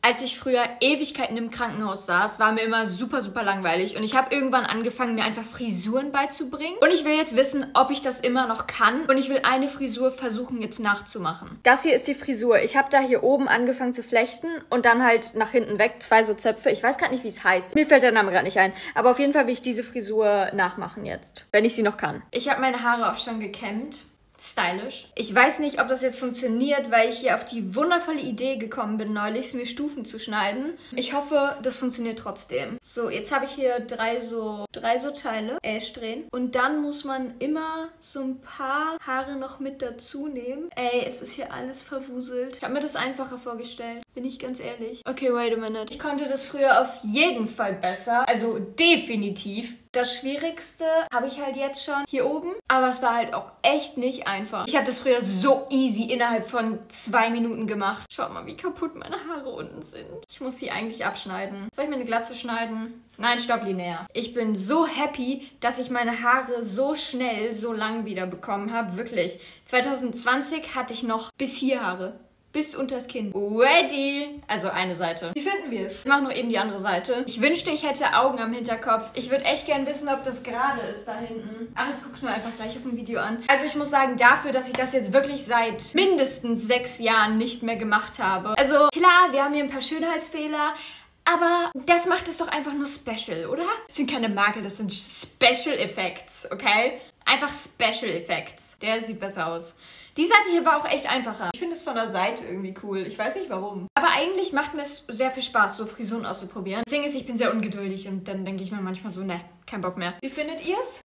Als ich früher Ewigkeiten im Krankenhaus saß, war mir immer super, super langweilig. Und ich habe irgendwann angefangen, mir einfach Frisuren beizubringen. Und ich will jetzt wissen, ob ich das immer noch kann. Und ich will eine Frisur versuchen, jetzt nachzumachen. Das hier ist die Frisur. Ich habe da hier oben angefangen zu flechten und dann halt nach hinten weg 2 so Zöpfe. Ich weiß gerade nicht, wie es heißt. Mir fällt der Name gerade nicht ein. Aber auf jeden Fall will ich diese Frisur nachmachen jetzt, wenn ich sie noch kann. Ich habe meine Haare auch schon gekämmt. Stylisch. Ich weiß nicht, ob das jetzt funktioniert, weil ich hier auf die wundervolle Idee gekommen bin, neulich mir Stufen zu schneiden. Ich hoffe, das funktioniert trotzdem. So, jetzt habe ich hier drei so Teile, Strähnen. Und dann muss man immer so ein paar Haare noch mit dazu nehmen. Ey, es ist hier alles verwuselt. Ich habe mir das einfacher vorgestellt, bin ich ganz ehrlich. Okay, wait a minute. Ich konnte das früher auf jeden Fall besser. Also definitiv. Das Schwierigste habe ich halt jetzt schon hier oben, aber es war halt auch echt nicht einfach. Ich habe das früher so easy innerhalb von 2 Minuten gemacht. Schaut mal, wie kaputt meine Haare unten sind. Ich muss die eigentlich abschneiden. Soll ich mir eine Glatze schneiden? Nein, stopp, linear. Ich bin so happy, dass ich meine Haare so schnell, so lang wieder bekommen habe. Wirklich. 2020 hatte ich noch bis hier Haare. Bis unters Kinn. Ready! Also eine Seite. Wie finden wir es? Ich mache noch eben die andere Seite. Ich wünschte, ich hätte Augen am Hinterkopf. Ich würde echt gern wissen, ob das gerade ist da hinten. Ach, ich gucke es mir einfach gleich auf dem Video an. Also ich muss sagen, dafür, dass ich das jetzt wirklich seit mindestens 6 Jahren nicht mehr gemacht habe. Also klar, wir haben hier ein paar Schönheitsfehler. Aber das macht es doch einfach nur special, oder? Das sind keine Makel, das sind Special Effects, okay? Einfach Special Effects. Der sieht besser aus. Die Seite hier war auch echt einfacher. Ich finde es von der Seite irgendwie cool. Ich weiß nicht warum. Aber eigentlich macht mir es sehr viel Spaß, so Frisuren auszuprobieren. Das Ding ist, ich bin sehr ungeduldig und dann denke ich mir manchmal so, ne, kein Bock mehr. Wie findet ihr es?